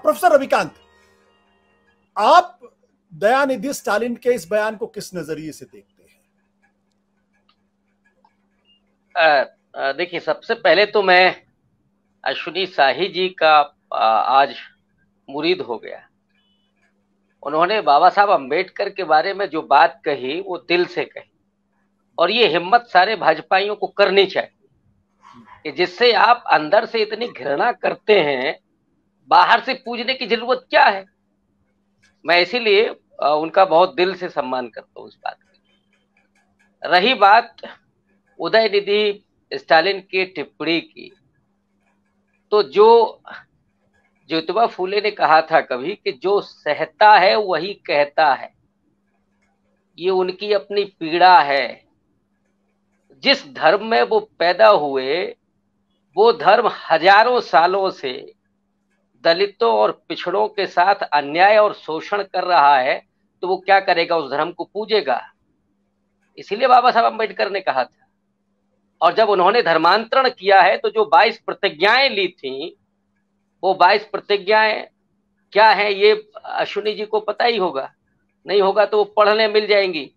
Professor Ravikant, आप Dayanidhi Stalin के इस बयान को किस नजरिए से देखते हैं? देखिए, सबसे पहले तो मैं अश्विनी शाही जी का आज मुरीद हो गया। उन्होंने बाबा साहब अम्बेडकर के बारे में जो बात कही वो दिल से कही, और ये हिम्मत सारे भाजपाइयों को करनी चाहिए कि जिससे आप अंदर से इतनी घृणा करते हैं, बाहर से पूछने की जरूरत क्या है। मैं इसीलिए उनका बहुत दिल से सम्मान करता हूँ इस बात की। रही बात उदयनिधि स्टालिन की टिप्पणी की, तो जो ज्योतिबा फूले ने कहा था कभी कि जो सहता है वही कहता है, ये उनकी अपनी पीड़ा है। जिस धर्म में वो पैदा हुए वो धर्म हजारों सालों से दलितों और पिछड़ों के साथ अन्याय और शोषण कर रहा है, तो वो क्या करेगा? उस धर्म को पूजेगा। इसीलिए बाबा साहब अम्बेडकर ने कहा था। और जब उन्होंने धर्मांतरण किया है तो जो 22 प्रतिज्ञाएं ली थी, वो 22 प्रतिज्ञाएं क्या है ये अश्विनी जी को पता ही होगा, नहीं होगा तो वो पढ़ने मिल जाएंगी।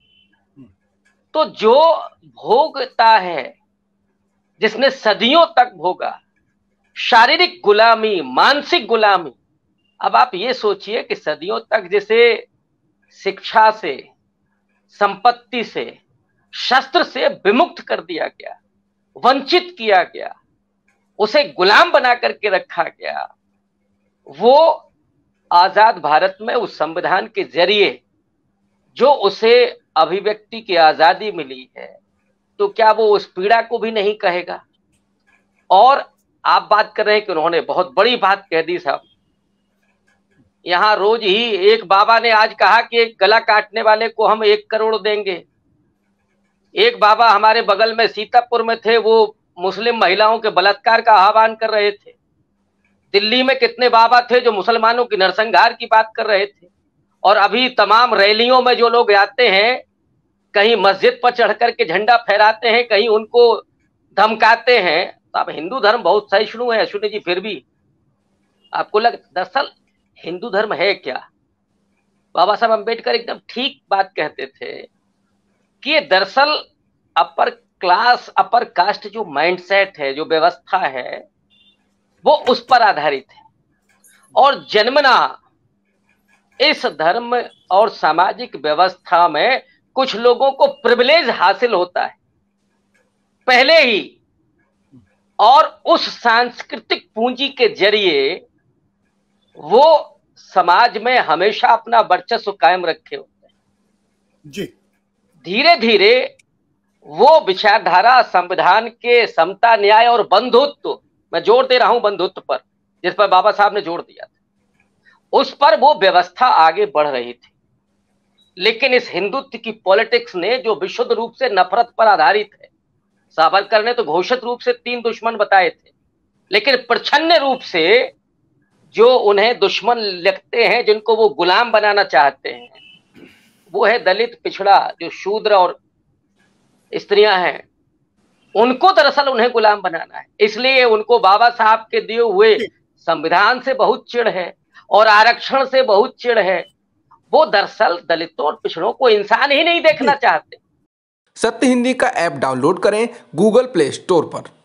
तो जो भोगता है, जिसने सदियों तक भोगा, शारीरिक गुलामी, मानसिक गुलामी। अब आप ये सोचिए कि सदियों तक जिसे शिक्षा से, संपत्ति से, शस्त्र से विमुक्त कर दिया गया, वंचित किया गया, उसे गुलाम बना करके रखा गया, वो आजाद भारत में उस संविधान के जरिए जो उसे अभिव्यक्ति की आजादी मिली है, तो क्या वो उस पीड़ा को भी नहीं कहेगा? और आप बात कर रहे हैं कि उन्होंने बहुत बड़ी बात कह दी साहब। यहां रोज ही एक बाबा ने आज कहा कि एक गला काटने वाले को हम 1 करोड़ देंगे। एक बाबा हमारे बगल में सीतापुर में थे, वो मुस्लिम महिलाओं के बलात्कार का आह्वान कर रहे थे। दिल्ली में कितने बाबा थे जो मुसलमानों की नरसंहार की बात कर रहे थे। और अभी तमाम रैलियों में जो लोग आते हैं, कहीं मस्जिद पर चढ़ करके झंडा फहराते हैं, कहीं उनको धमकाते हैं। तो अब हिंदू धर्म बहुत सहिष्णु है अश्विनी जी, फिर भी आपको दरअसल हिंदू धर्म है क्या? बाबा साहब अम्बेडकर एकदम ठीक बात कहते थे कि ये दरअसल अपर क्लास, अपर कास्ट जो माइंडसेट है, जो व्यवस्था है, वो उस पर आधारित है। और जन्मना इस धर्म और सामाजिक व्यवस्था में कुछ लोगों को प्रिविलेज हासिल होता है पहले ही, और उस सांस्कृतिक पूंजी के जरिए वो समाज में हमेशा अपना वर्चस्व कायम रखे होते हैं जी। धीरे धीरे वो विचारधारा संविधान के समता, न्याय और बंधुत्व, मैं जोर दे रहा हूं बंधुत्व पर, जिस पर बाबा साहब ने जोर दिया था, उस पर वो व्यवस्था आगे बढ़ रही थी। लेकिन इस हिंदुत्व की पॉलिटिक्स ने, जो विशुद्ध रूप से नफरत पर आधारित है, सावरकर ने तो घोषित रूप से 3 दुश्मन बताए थे, लेकिन प्रच्छन्न रूप से जो उन्हें दुश्मन लगते हैं, जिनको वो गुलाम बनाना चाहते हैं, वो है दलित, पिछड़ा, जो शूद्र और स्त्रियां हैं, उनको दरअसल उन्हें गुलाम बनाना है। इसलिए उनको बाबा साहब के दिए हुए संविधान से बहुत चिढ़ है और आरक्षण से बहुत चिढ़ है। वो दरअसल दलितों और पिछड़ों को इंसान ही नहीं देखना चाहते। सत्य हिंदी का ऐप डाउनलोड करें गूगल प्ले स्टोर पर।